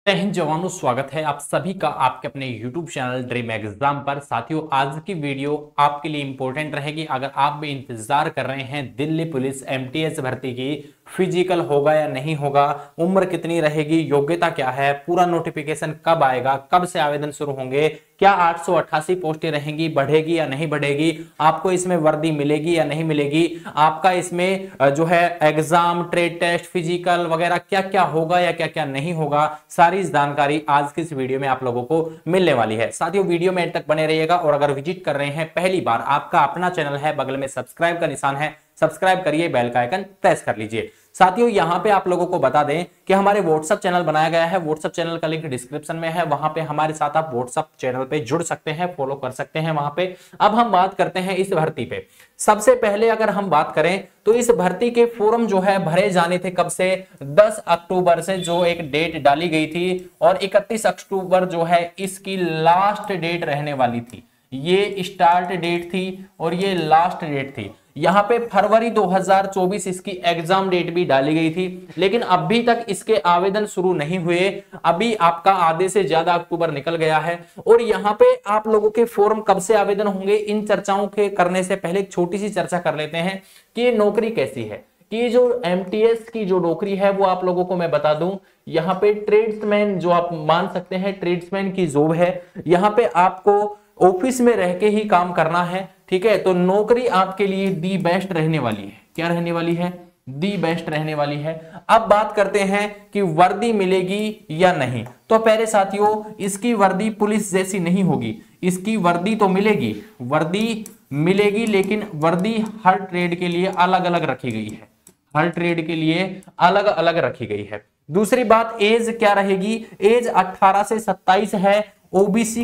जय हिंद जवानों, स्वागत है आप सभी का आपके अपने YouTube चैनल ड्रीम एग्जाम पर। साथियों, आज की वीडियो आपके लिए इंपॉर्टेंट रहेगी। अगर आप भी इंतजार कर रहे हैं दिल्ली पुलिस MTS भर्ती की, फिजिकल होगा या नहीं होगा, उम्र कितनी रहेगी, योग्यता क्या है, पूरा नोटिफिकेशन कब आएगा, कब से आवेदन शुरू होंगे, क्या 888 पोस्टें रहेंगी, बढ़ेगी या नहीं बढ़ेगी, आपको इसमें वर्दी मिलेगी या नहीं मिलेगी, आपका इसमें जो है एग्जाम, ट्रेड टेस्ट, फिजिकल वगैरह क्या क्या होगा या क्या क्या नहीं होगा, सारी जानकारी आज की इस वीडियो में आप लोगों को मिलने वाली है। साथियों, वीडियो में एंड तक बने रहिएगा और अगर विजिट कर रहे हैं पहली बार, आपका अपना चैनल है, बगल में सब्सक्राइब का निशान है, सब्सक्राइब करिए, बेल का आइकन प्रेस कर लीजिए। साथियों, यहां पे आप लोगों को बता दें कि हमारे व्हाट्सएप चैनल बनाया गया है। व्हाट्सएप चैनल का लिंक डिस्क्रिप्शन में है, वहां पे हमारे साथ आप व्हाट्सएप चैनल पे जुड़ सकते हैं, फॉलो कर सकते हैं वहां पे। अब हम बात करते हैं इस भर्ती पे। सबसे पहले अगर हम बात करें तो इस भर्ती के फॉर्म जो है भरे जाने थे कब से, 10 अक्टूबर से जो एक डेट डाली गई थी और 31 अक्टूबर जो है इसकी लास्ट डेट रहने वाली थी। ये स्टार्ट डेट थी और ये लास्ट डेट थी। यहां पे फरवरी 2024 इसकी एग्जाम डेट भी डाली गई थी, लेकिन अभी तक इसके आवेदन शुरू नहीं हुए। अभी आपका आधे से ज्यादा अक्टूबर निकल गया है और यहाँ पे आप लोगों के फॉर्म कब से आवेदन होंगे, इन चर्चाओं के करने से पहले एक छोटी सी चर्चा कर लेते हैं कि ये नौकरी कैसी है। कि जो MTS की जो नौकरी है वो आप लोगों को मैं बता दूं, यहाँ पे ट्रेड्समैन जो आप मान सकते हैं, ट्रेड्समैन की जॉब है। यहाँ पे आपको ऑफिस में रह के ही काम करना है, ठीक है। तो नौकरी आपके लिए दी बेस्ट रहने वाली है। क्या रहने वाली है? दी बेस्ट रहने वाली है। अब बात करते हैं कि वर्दी मिलेगी या नहीं। तो पहले साथियों, इसकी वर्दी पुलिस जैसी नहीं होगी, इसकी वर्दी तो मिलेगी, वर्दी मिलेगी, लेकिन वर्दी हर ट्रेड के लिए अलग अलग रखी गई है, हर ट्रेड के लिए अलग अलग रखी गई है। दूसरी बात, एज क्या रहेगी? एज 18 से 27 है। ओबीसी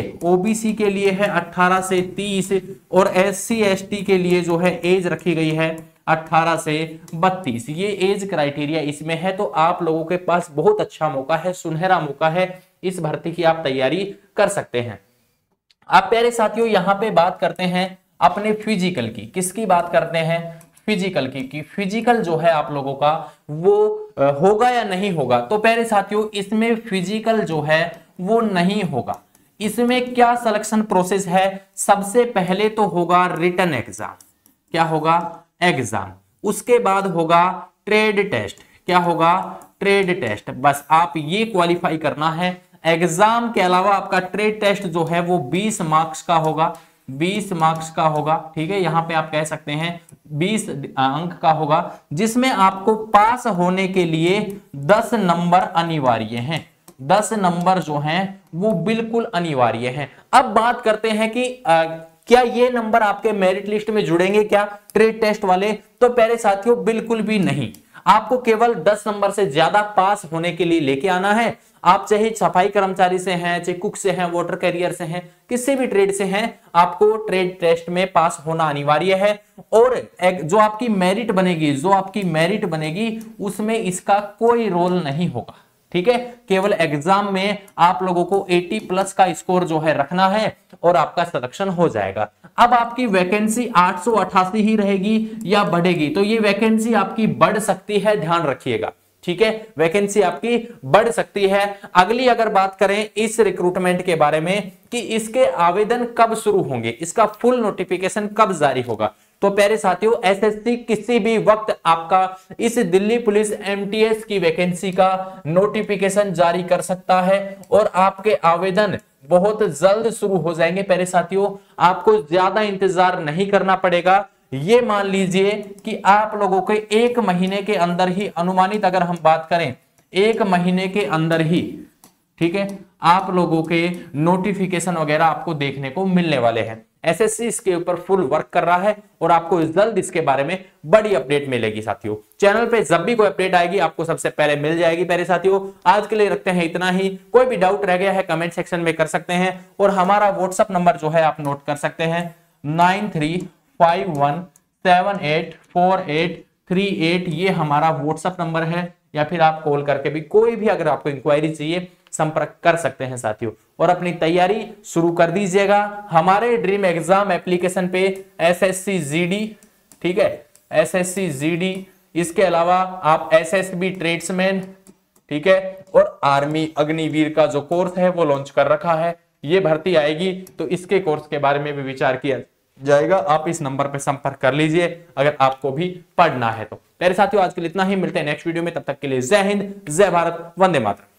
के लिए है 18 से 30 और SC ST के लिए जो है एज रखी गई है 18 से 32। ये एज क्राइटेरिया इसमें है। तो आप लोगों के पास बहुत अच्छा मौका है, सुनहरा मौका है, इस भर्ती की आप तैयारी कर सकते हैं। आप प्यारे साथियों, यहां पे बात करते हैं अपने फिजिकल की। किसकी बात करते हैं? फिजिकल की। कि फिजिकल जो है आप लोगों का वो होगा या नहीं होगा। तो प्यारे साथियों, इसमें फिजिकल जो है वो नहीं होगा। इसमें क्या सिलेक्शन प्रोसेस है? सबसे पहले तो होगा रिटन एग्जाम। क्या होगा? एग्जाम। उसके बाद होगा ट्रेड टेस्ट। क्या होगा? Trade test. बस आप ये क्वालिफाई करना है। एग्जाम के अलावा आपका ट्रेड टेस्ट जो है वो 20 मार्क्स का होगा, 20 मार्क्स का होगा, ठीक है। यहां पे आप कह सकते हैं 20 अंक का होगा, जिसमें आपको पास होने के लिए 10 नंबर अनिवार्य हैं। 10 नंबर जो हैं वो बिल्कुल अनिवार्य हैं। अब बात करते हैं कि क्या ये नंबर आपके मेरिट लिस्ट में जुड़ेंगे क्या, ट्रेड टेस्ट वाले? तो प्यारे साथियों, बिल्कुल भी नहीं। आपको केवल 10 नंबर से ज्यादा पास होने के लिए लेके आना है। आप चाहे सफाई कर्मचारी से हैं, चाहे कुक से हैं, वाटर कैरियर से हैं, किसी भी ट्रेड से हैं, आपको ट्रेड टेस्ट में पास होना अनिवार्य है। और जो आपकी मेरिट बनेगी उसमें इसका कोई रोल नहीं होगा, ठीक है। केवल एग्जाम में आप लोगों को 80+ का स्कोर जो है रखना है और आपका सिलेक्शन हो जाएगा। अब आपकी वैकेंसी 888 ही रहेगी या बढ़ेगी? तो ये वैकेंसी आपकी बढ़ सकती है, ध्यान रखिएगा, ठीक है। वैकेंसी आपकी बढ़ सकती है। अगली अगर बात करें इस रिक्रूटमेंट के बारे में कि इसके आवेदन कब शुरू होंगे, इसका फुल नोटिफिकेशन कब जारी होगा, तो प्यारे साथियों, SSC किसी भी वक्त आपका इस दिल्ली पुलिस MTS की वैकेंसी का नोटिफिकेशन जारी कर सकता है और आपके आवेदन बहुत जल्द शुरू हो जाएंगे। प्यारे साथियों, आपको ज्यादा इंतजार नहीं करना पड़ेगा। ये मान लीजिए कि आप लोगों के 1 महीने के अंदर ही, अनुमानित अगर हम बात करें 1 महीने के अंदर ही, ठीक है, आप लोगों के नोटिफिकेशन वगैरह आपको देखने को मिलने वाले हैं। SSC इसके ऊपर फुल वर्क कर रहा है और आपको जल्द इसके बारे में बड़ी अपडेट मिलेगी। साथियों, चैनल पे जब भी कोई अपडेट आएगी आपको सबसे पहले मिल जाएगी। प्यारे साथियों, आज के लिए रखते हैं इतना ही। कोई भी डाउट रह गया है कमेंट सेक्शन में कर सकते हैं और हमारा व्हाट्सएप नंबर जो है आप नोट कर सकते हैं 9351784838। ये हमारा व्हाट्सएप नंबर है, या फिर आप कॉल करके भी कोई भी अगर आपको इंक्वायरी चाहिए संपर्क कर सकते हैं साथियों। और अपनी तैयारी शुरू कर दीजिएगा हमारे ड्रीम एग्जाम एप्लीकेशन पे। SSC GD, ठीक है, SSC GD, इसके अलावा आप SSB ट्रेड्समैन, ठीक है। और आर्मी अग्निवीर का जो कोर्स है वो लॉन्च कर रखा है, ये भर्ती आएगी, तो इसके कोर्स के बारे में भी विचार किया जाएगा। आप इस नंबर पर संपर्क कर लीजिए अगर आपको भी पढ़ना है तो। प्यारे साथियों, आज के लिए इतना ही, मिलते हैं नेक्स्ट वीडियो में, तब तक के लिए जय हिंद, जय भारत, वंदे मातरम।